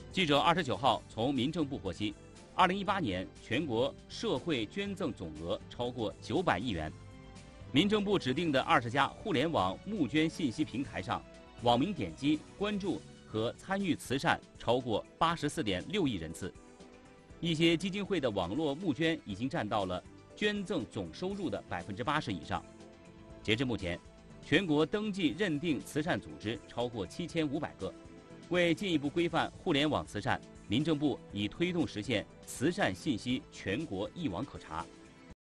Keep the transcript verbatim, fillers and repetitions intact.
记者二十九号从民政部获悉，二零一八年全国社会捐赠总额超过九百亿元。民政部指定的二十家互联网募捐信息平台上，网民点击、关注和参与慈善超过八十四点六亿人次。一些基金会的网络募捐已经占到了捐赠总收入的百分之八十以上。截至目前，全国登记认定慈善组织超过七千五百个。为进一步规范互联网慈善，民政部已推动实现慈善信息全国一网可查。